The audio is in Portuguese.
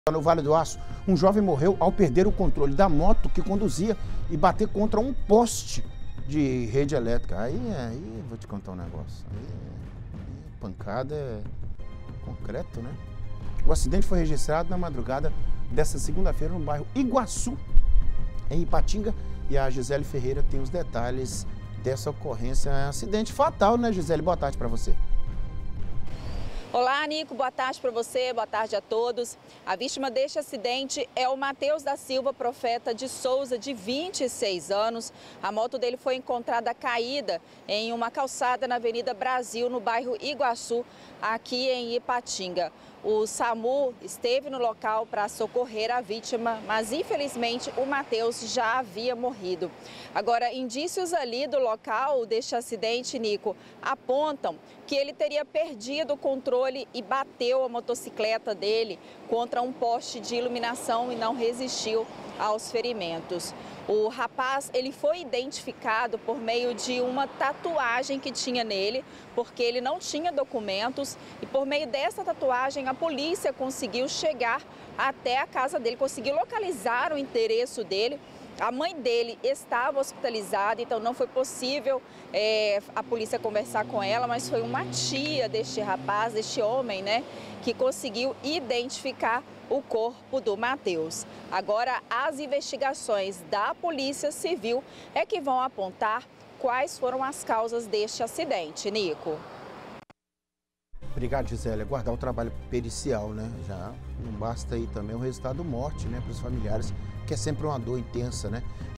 No Vale do Aço, um jovem morreu ao perder o controle da moto que conduzia e bater contra um poste de rede elétrica. Aí vou te contar um negócio. Pancada é concreto, né? O acidente foi registrado na madrugada desta segunda-feira no bairro Iguaçu, em Ipatinga. E a Gisele Ferreira tem os detalhes dessa ocorrência. É um acidente fatal, né, Gisele? Boa tarde para você. Olá, Nico. Boa tarde para você, boa tarde a todos. A vítima deste acidente é o Matheus da Silva Profeta de Souza, de 26 anos. A moto dele foi encontrada caída em uma calçada na Avenida Brasil, no bairro Iguaçu, aqui em Ipatinga. O SAMU esteve no local para socorrer a vítima, mas infelizmente o Matheus já havia morrido. Agora, indícios ali do local deste acidente, Nico, apontam que ele teria perdido o controle e bateu a motocicleta dele contra um poste de iluminação e não resistiu aos ferimentos. O rapaz, ele foi identificado por meio de uma tatuagem que tinha nele, porque ele não tinha documentos, e por meio dessa tatuagem a polícia conseguiu chegar até a casa dele, conseguiu localizar o endereço dele. A mãe dele estava hospitalizada, então não foi possível a polícia conversar com ela, mas foi uma tia deste rapaz, deste homem, né, que conseguiu identificar o corpo do Matheus. Agora, as investigações da Polícia Civil é que vão apontar quais foram as causas deste acidente, Nico. Obrigado, Gisele. Aguardar o trabalho pericial, né? Já não basta aí também o resultado morte, né, para os familiares, que é sempre uma dor intensa, né?